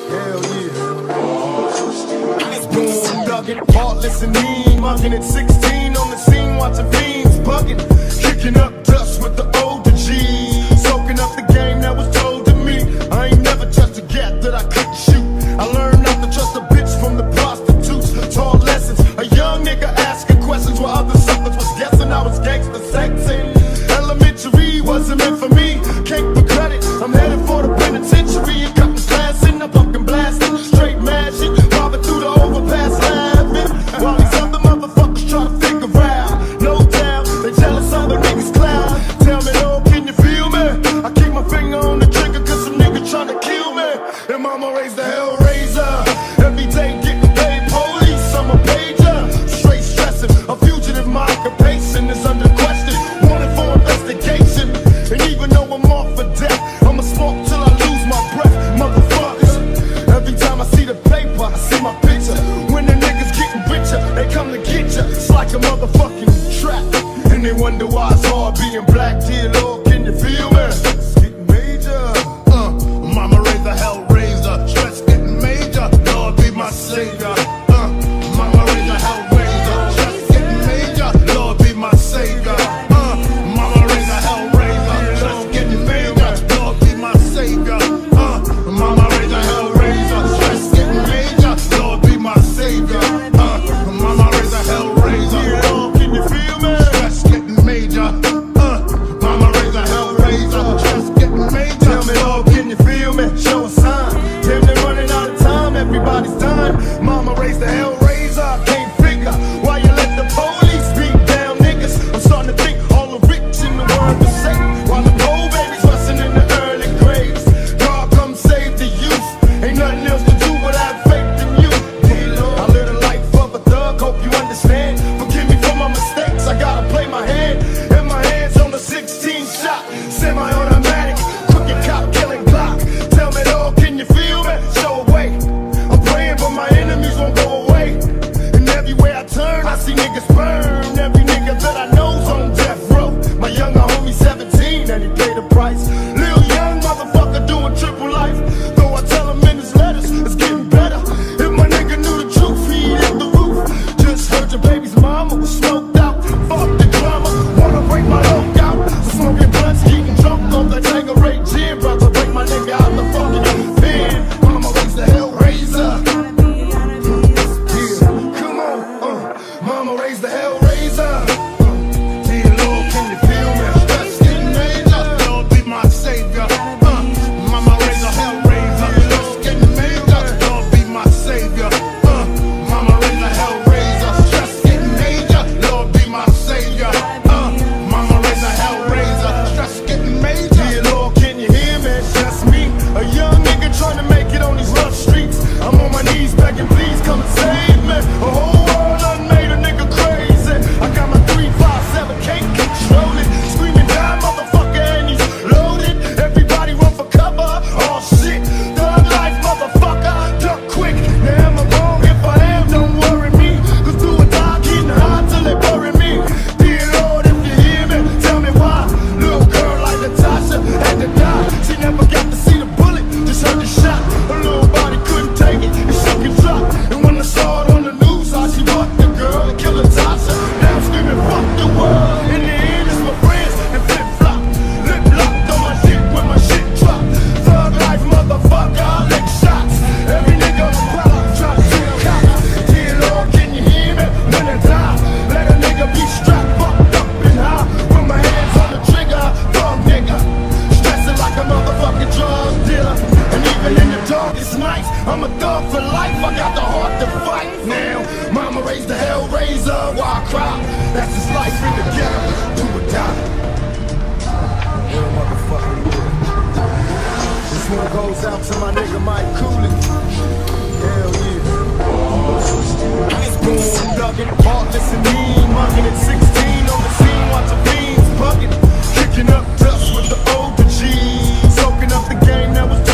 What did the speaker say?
Hell yeah. Boom, dugging, heartless and mean, mugging at 16 on the scene, watching fiends bugging, kicking up dust with the older G's, soaking up the game that was told to me. I ain't never touched a gap that I couldn't shoot. I learned not to trust a bitch from the prostitutes. Taught lessons, a young nigga asking questions while other suckers was guessing I was gangster sexing. Elementary wasn't meant for me, can't be credit. I'm headed for the penitentiary and cutting class in the fucking blasting, straight mad shit, robbing through the overpass laughing, while these other motherfuckers try to figure out. No doubt, they jealous other niggas cloud. Tell me, oh, can you feel me? I keep my finger on the trigger cause some niggas trying to kill me. And mama raised the hellraiser, every day getting paid police, I'm a pager, straight stressing, a fugitive, my occupation is under question, wanted for investigation. And even though I'm off for death, I'ma smoke till I lose my breath, motherfuckers. Every time I see the paper, I see my picture. When the niggas getting richer, they come to get ya. It's like a motherfucking trap, and they wonder why it's hard being black. Dear Lord, can you feel me? It's getting major. Mama raised the hellraiser, stress getting major. Lord be my savior. Mama raised the hellraiser, stress getting major. Lord be my savior. Mama raised the hellraiser, stress getting major. Lord be my savior. Mama raised the hellraiser, stress getting major. Lord be my savior. Mama raised the hellraiser. Lord, can you feel me? Stress getting major. Mama raised the hellraiser, stress getting major. Tell me, Lord, can you feel me? Show a sign. Damn, they're running out of time. Everybody's done. Mama raised the hellraiser. I can't figure why you let the police beat down niggas. I'm starting to think all the rich in the world are safe, while the poor babies rusting in the early graves. God, come save the youth. Ain't nothing else to do but have faith in you. I live the life of a thug. Hope you understand. Forgive me for my mistakes. I gotta play my hand. And my hands on the 16 shot, semi-automatic, crooked cop killing Glock. Tell me, Lord, can you feel me? Show a way. I'm praying, but my enemies won't go away. And everywhere I turn, I see niggas burn. Every nigga that I know's on death row. My younger homie 17, and he paid the price. Lil young motherfucker doing triple life. Though I tell him in his letters, it's getting better. If my nigga knew the truth, he'd hit the roof. Just heard your baby's mama was smoked out. Fuck the drama, wanna break my lock out. So smoking blunts, getting drunk on the Tanqueray gin. About to break my nigga out the fucking pen. Mama raised the hellraiser. Yeah, come on, mama raised the hellraiser. Dear Lord, can you feel me? Stress getting major. Lord be my savior. Mama raised the hellraiser. Stress getting major. Lord be my savior. Mama raised the hellraiser. Stress getting major. Lord be my savior. Mama raised the hellraiser. Stress getting major. Dear Lord, can you hear me? It's just me, a young nigga trying to make it on these rough streets. I'm on my knees begging, please come and save me. A whole world done made a nigga crazy. I got my 357, can't control it. Screaming down, motherfucker, and he's loaded. Everybody run for cover. Oh shit, thug life, motherfucker, duck quick. Now am I wrong? If I am, don't worry me. Cause do or die, getting high till they bury me. Dear Lord, if you hear me, tell me why. Little girl like Natasha had to die. She never got to see the bullet, just heard the shot. Her little body couldn't take it, it shook and dropped. And when I saw it on the news, how she fucked the girl and killed Natasha. Now I'm screaming, fuck the world. In the end, it's my friends and flip-flop. Lip locked on my shit when my shit drop. Thug life, motherfucker, I lick shots. Every nigga on the block try to shoot cops. Dear Lord, can you hear me? When I die, let a nigga be strapped, fucked up and high. With my hands on the trigger, thug nigga. Stressing like a motherfucking drug dealer. And even in the darkest nights, I'm a thug for life. I got the heart to fight now. Mama raised the hellraiser, why I cry? That's his life in the ghetto, do or die. Real motherfucking good. This one goes out to my nigga Mike Cooley. Hell yeah. Boom, dugging, heartless and mean, mugging at 16 on the scene, watching fiends bugging, kicking up dust with the older G's, soaking up the game that was